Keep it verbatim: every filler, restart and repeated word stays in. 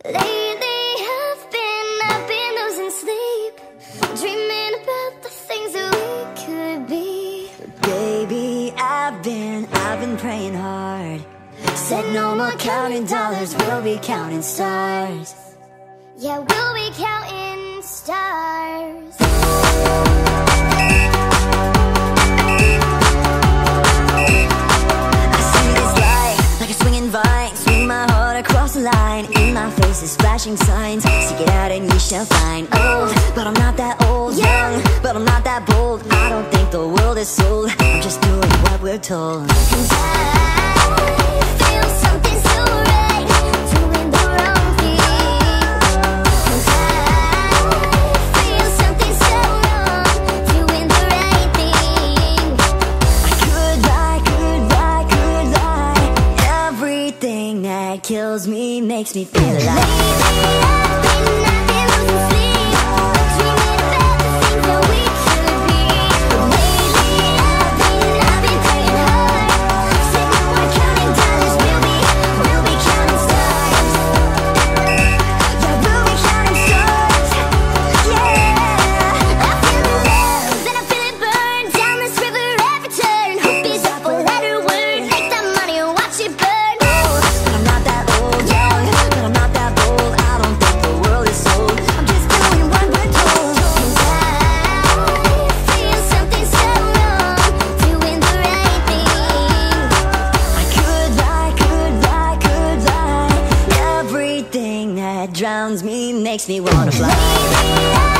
Lately I've been, I've been losing sleep, dreaming about the things that we could be. Baby, I've been, I've been praying hard. Said no more counting dollars, we'll be counting stars. Yeah, we'll be counting stars. I see this light like a swinging vine, swing my heart across the line. In my face is flashing signs, seek it out and you shall find. Old, but I'm not that old. Young, but I'm not that bold. I don't think the world is sold, I'm just doing what we're told. And I feel something so right, doing the wrong thing. And I feel something so wrong, doing the right thing. I could lie, could lie, could lie. Everything that kills me makes me feel alive. Lately I've been, I've been losing sleep, dreaming about the things that we could be. Lately I've been, I've been praying hard. Said no more counting dollars, we'll be, we'll be counting stars. Yeah, we'll be counting stars. Yeah, I feel the love and I feel it burn down this river every turn. Hope is a four-letter word, make that money and watch it burn. but I'm not that old. Young, but I'm not that bold. I don't think the world is sold, I'm just doing what we're told. And I feel something so wrong, doing the right thing. I could lie, could lie, could lie. Everything that drowns me makes me wanna fly. Lately